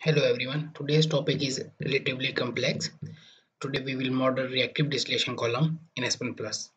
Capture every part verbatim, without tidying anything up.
Hello everyone. Today's topic is relatively complex. Today we will model reactive distillation column in Aspen Plus.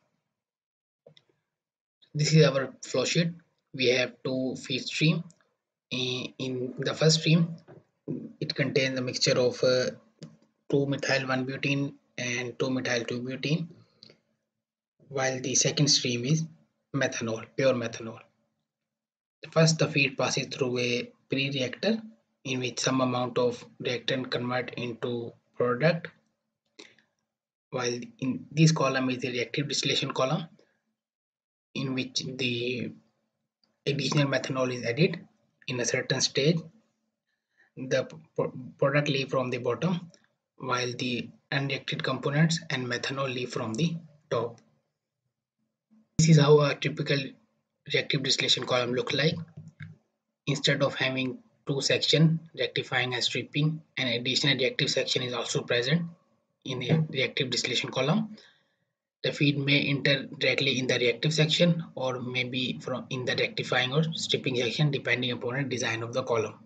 This is our flow sheet. We have two feed stream. In the first stream, it contains a mixture of uh, two methyl one butene and two methyl two butene, while the second stream is methanol, pure methanol. First, the feed passes through a pre-reactor in which some amount of reactant convert into product, while in this column is the reactive distillation column in which the additional methanol is added in a certain stage. The product leave from the bottom while the unreacted components and methanol leave from the top. This is how a typical reactive distillation column look like. Instead of having two sections, rectifying and stripping, an additional reactive section is also present in the reactive distillation column. The feed may enter directly in the reactive section or maybe from in the rectifying or stripping section depending upon the design of the column.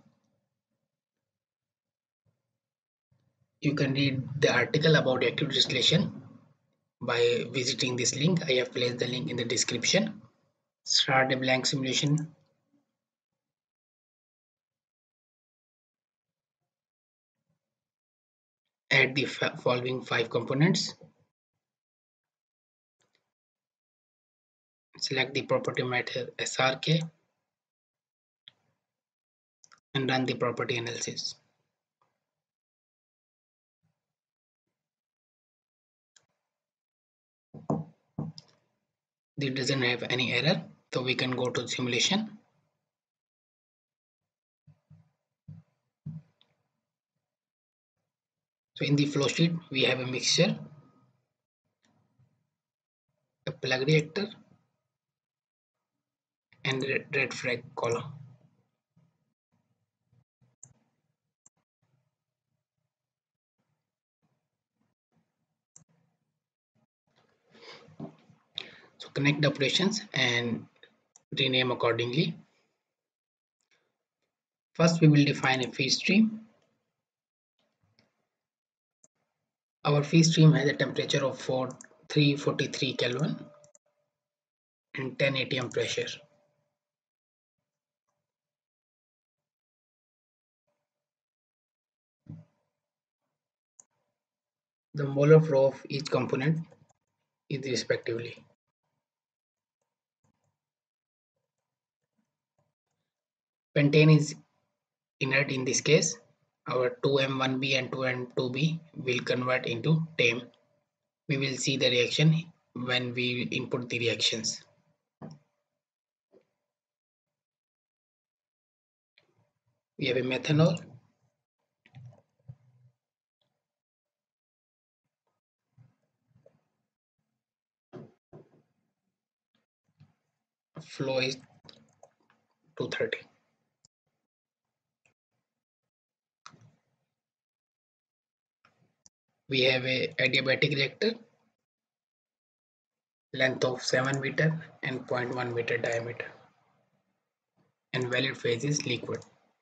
You can read the article about reactive distillation by visiting this link. I have placed the link in the description. Start a blank simulation. Add the following five components. Select the property method S R K and run the property analysis. This doesn't have any error, so we can go to the simulation. So in the flow sheet, we have a mixture, a plug reactor, and red, red flag column. So connect the operations and rename accordingly. First, we will define a feed stream. Our feed stream has a temperature of three hundred forty-three Kelvin and ten A T M pressure. The molar flow of each component is respectively. Pentane is inert in this case. Our two M one B and two M two B will convert into TAME. We will see the reaction when we input the reactions. We have a methanol, flow is two thirty. We have a adiabatic reactor, length of seven meter and zero point one meter diameter, and valid phase is liquid.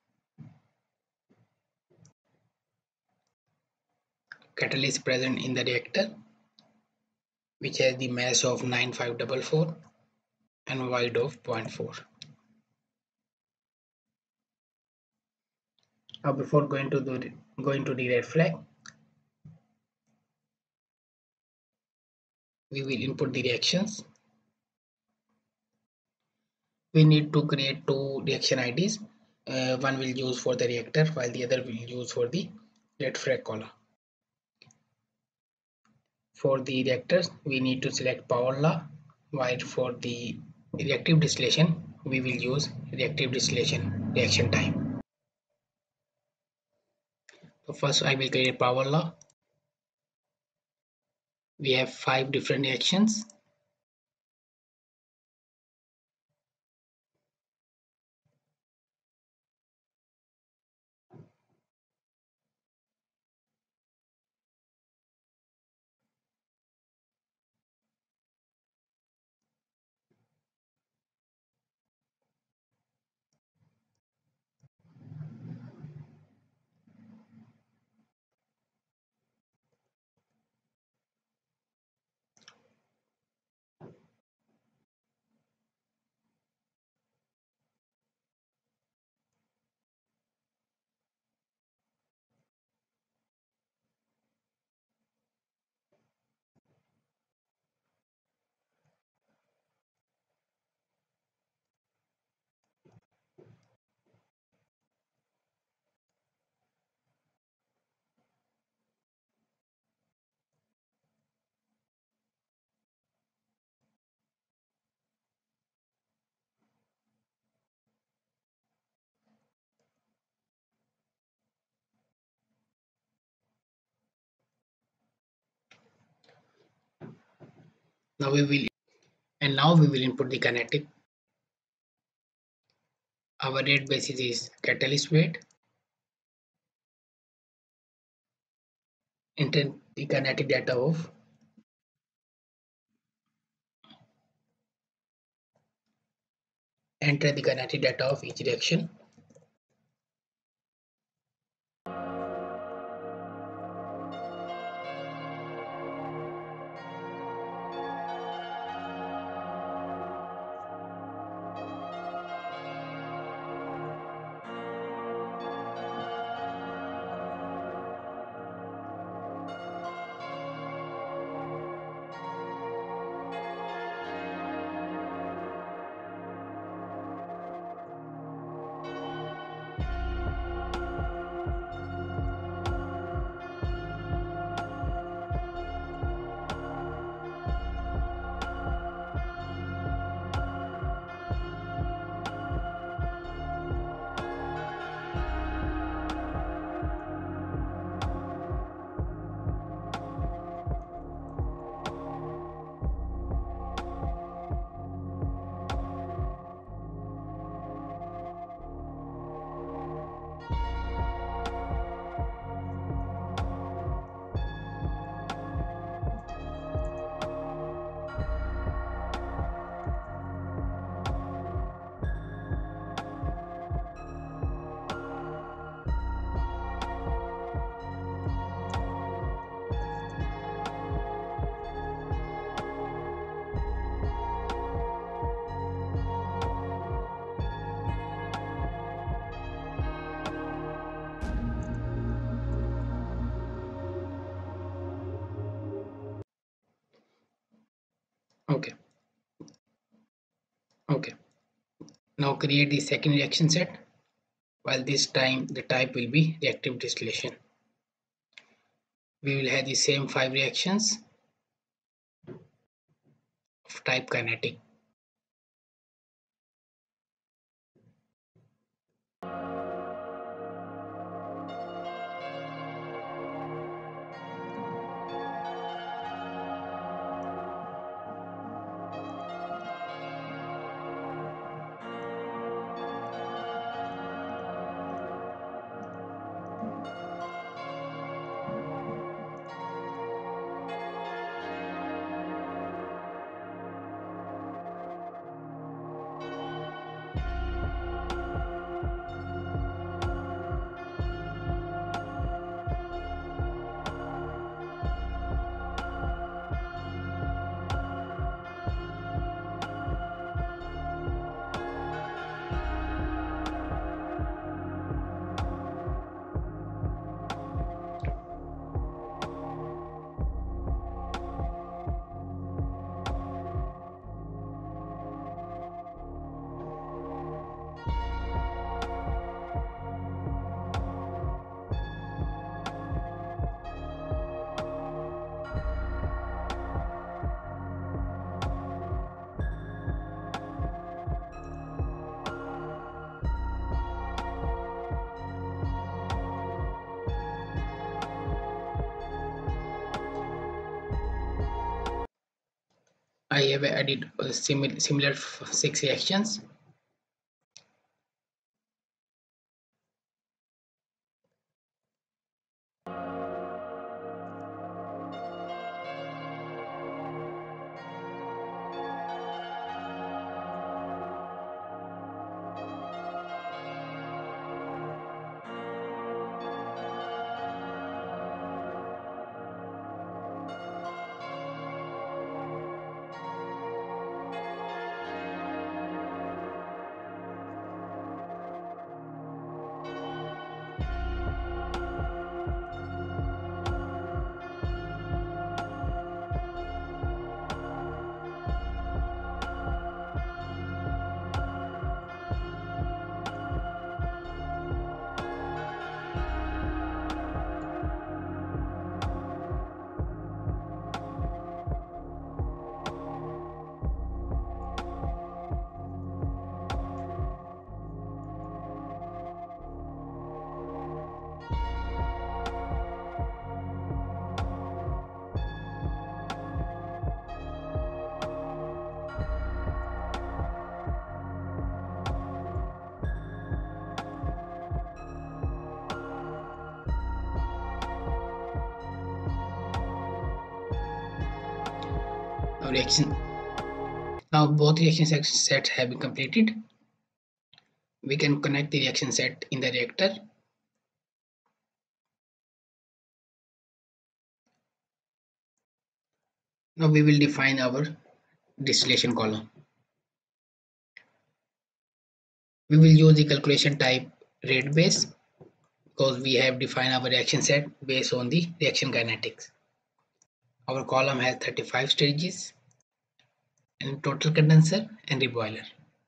Catalyst present in the reactor, which has the mass of nine five four four and void of zero point four. Now before going to the going to the red flag, we will input the reactions. We need to create two reaction I Ds. Uh, one will use for the reactor while the other will use for the red flag column. For the reactors, we need to select power law, while for the reactive distillation, we will use reactive distillation reaction time. So first I will create power law. We have five different reactions. Now we will and now we will input the kinetic. Our rate basis is catalyst weight. Enter the kinetic data of enter the kinetic data of each reaction. Okay. Okay. Now create the second reaction set. While this time the type will be reactive distillation. We will have the same five reactions of type kinetic. I have added a similar similar six reactions. reaction. Now both reaction sets have been completed. We can connect the reaction set in the reactor. Now we will define our distillation column. We will use the calculation type rate base because we have defined our reaction set based on the reaction kinetics. Our column has thirty-five stages and total condenser and reboiler.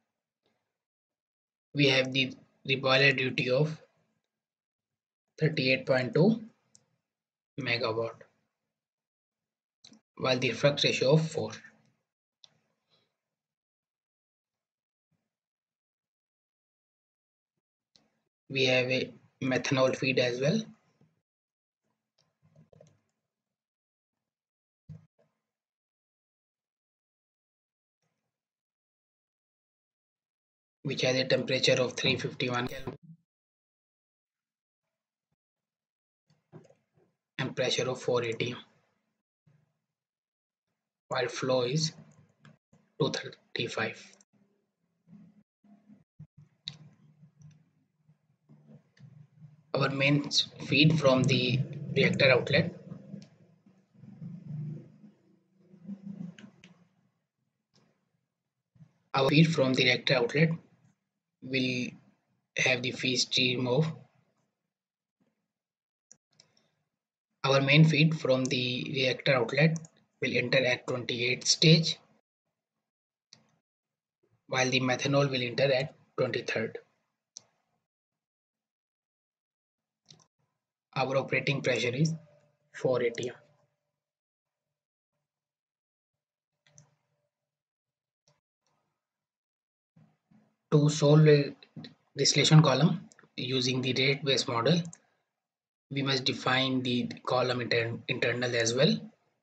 We have the reboiler duty of thirty-eight point two megawatt while the flux ratio of four. We have a methanol feed as well. Which has a temperature of three hundred fifty-one Kelvin and pressure of four hundred eighty while flow is two hundred thirty-five. Our main feed from the reactor outlet our feed from the reactor outlet will have the feed stream of our main feed from the reactor outlet will enter at twenty-eighth stage while the methanol will enter at twenty-third. Our operating pressure is four hundred eighty. To solve a distillation column using the rate based model, we must define the column inter internal as well.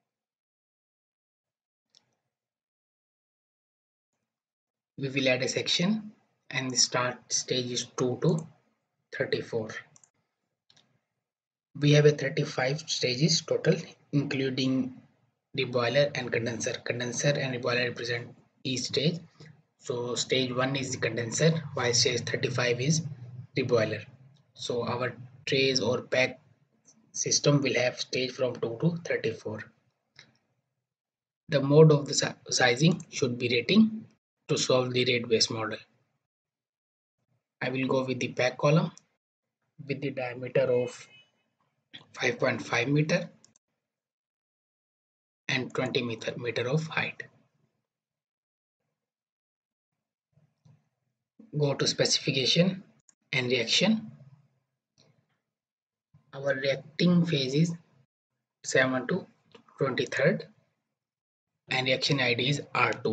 We will add a section and the start stage is two to thirty-four. We have a thirty-five stages total including the boiler and condenser. Condenser and the boiler represent each stage. So stage one is the condenser while stage thirty-five is the boiler. So our trays or pack system will have stage from two to thirty-four. The mode of the sizing should be rating to solve the rate based model. I will go with the pack column with the diameter of five point five meter and twenty meter, meter of height. Go to specification and reaction. Our reacting phase is seven to twenty-third and reaction I D is R two.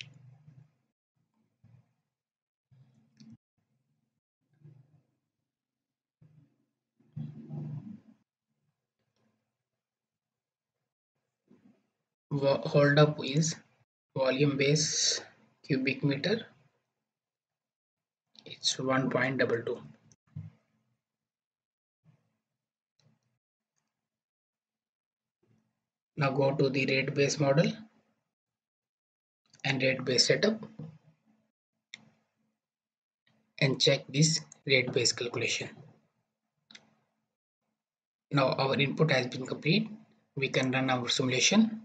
Hold up is volume base cubic meter. It's one point two two. Now go to the rate base model and rate base setup and check this rate base calculation. Now our input has been complete. We can run our simulation.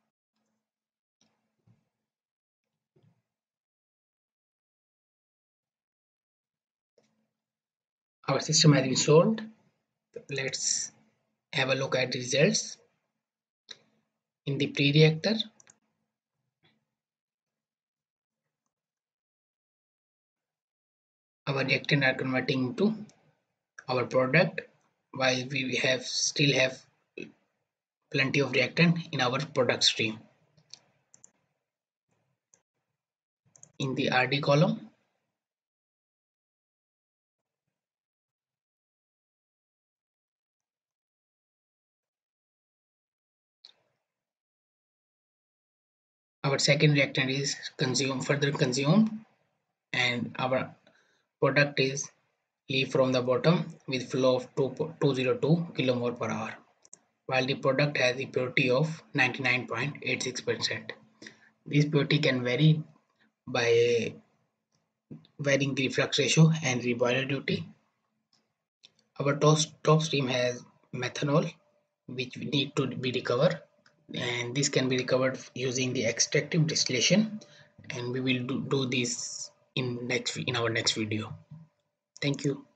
Our system has been solved. Let's have a look at the results. In the pre-reactor, our reactant are converting into our product while we have still have plenty of reactant in our product stream. In the R D column, our second reactant is consumed further consumed and our product is leave from the bottom with flow of two hundred two kilomole per hour while the product has a purity of ninety-nine point eight six percent. This purity can vary by varying reflux ratio and reboiler. Our top, top stream has methanol, which we need to be recovered, and this can be recovered using the extractive distillation. And we will do, do this in next in our next video. Thank you.